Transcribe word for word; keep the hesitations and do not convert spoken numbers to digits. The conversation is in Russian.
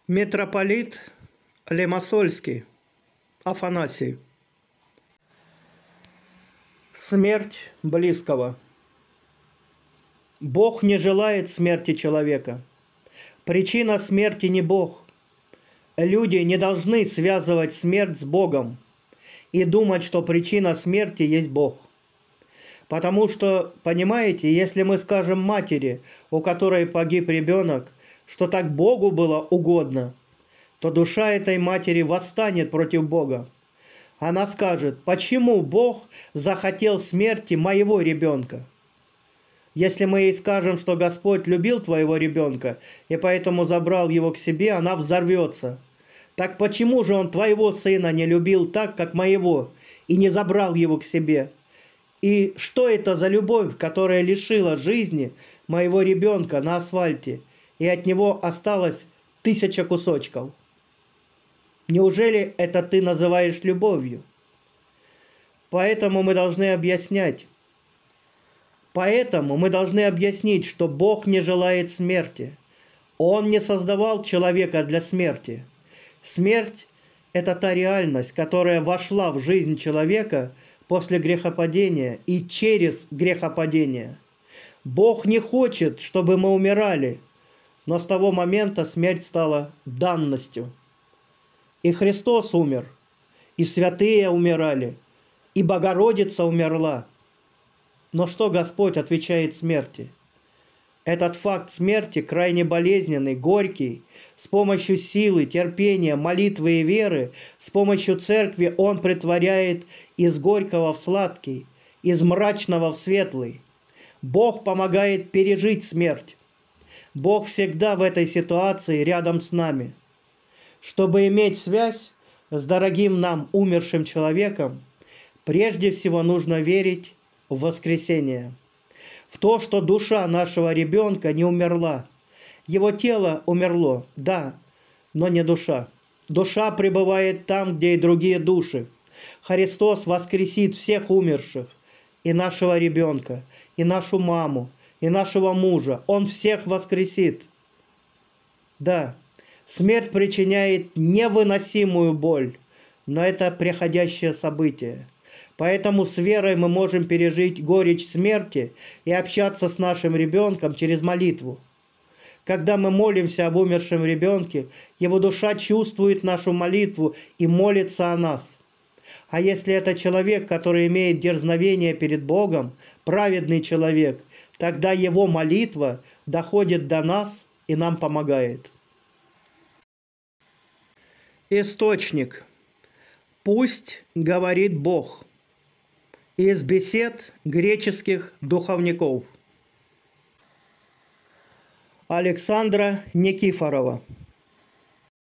Митрополит Лимассольский Афанасий. Смерть близкого. Бог не желает смерти человека. Причина смерти не Бог. Люди не должны связывать смерть с Богом и думать, что причина смерти есть Бог. Потому что, понимаете, если мы скажем матери, у которой погиб ребенок, что так Богу было угодно, то душа этой матери восстанет против Бога. Она скажет: почему Бог захотел смерти моего ребенка? Если мы ей скажем, что Господь любил твоего ребенка и поэтому забрал его к себе, она взорвется. Так почему же Он твоего сына не любил так, как моего, и не забрал его к себе? И что это за любовь, которая лишила жизни моего ребенка на асфальте, и от него осталось тысяча кусочков? Неужели это ты называешь любовью? Поэтому мы должны объяснять. Поэтому мы должны объяснить, что Бог не желает смерти. Он не создавал человека для смерти. Смерть – это та реальность, которая вошла в жизнь человека после грехопадения и через грехопадение. Бог не хочет, чтобы мы умирали, но с того момента смерть стала данностью. И Христос умер, и святые умирали, и Богородица умерла. Но что Господь отвечает смерти? Этот факт смерти крайне болезненный, горький. С помощью силы, терпения, молитвы и веры, с помощью церкви Он претворяет из горького в сладкий, из мрачного в светлый. Бог помогает пережить смерть. Бог всегда в этой ситуации рядом с нами. Чтобы иметь связь с дорогим нам умершим человеком, прежде всего нужно верить в воскресение. В то, что душа нашего ребенка не умерла. Его тело умерло, да, но не душа. Душа пребывает там, где и другие души. Христос воскресит всех умерших, и нашего ребенка, и нашу маму, и нашего мужа. Он всех воскресит. Да, смерть причиняет невыносимую боль, но это приходящее событие. Поэтому с верой мы можем пережить горечь смерти и общаться с нашим ребенком через молитву. Когда мы молимся об умершем ребенке, его душа чувствует нашу молитву и молится о нас. А если это человек, который имеет дерзновение перед Богом, праведный человек, тогда его молитва доходит до нас и нам помогает. Источник. Пусть говорит Бог. Из бесед греческих духовников. Александра Никифорова.